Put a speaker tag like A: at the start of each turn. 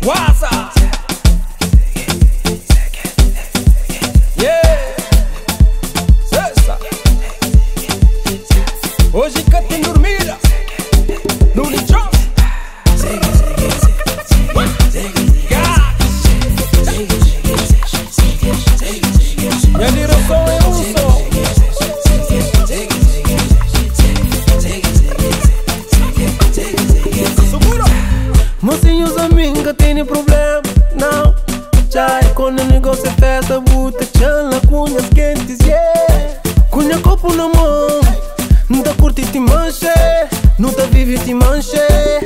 A: Waza. Yeah. Cessa. Hoje que tem dormida. Loony Johnson. Minha direção é um som. Segura. Mocinhos amiga tem problema, não. Já é quando o negócio é festa, buta, chala, cunhas quentes, yeah. Cunha copo na mão, não tá curte te manche, não tá vive te manche.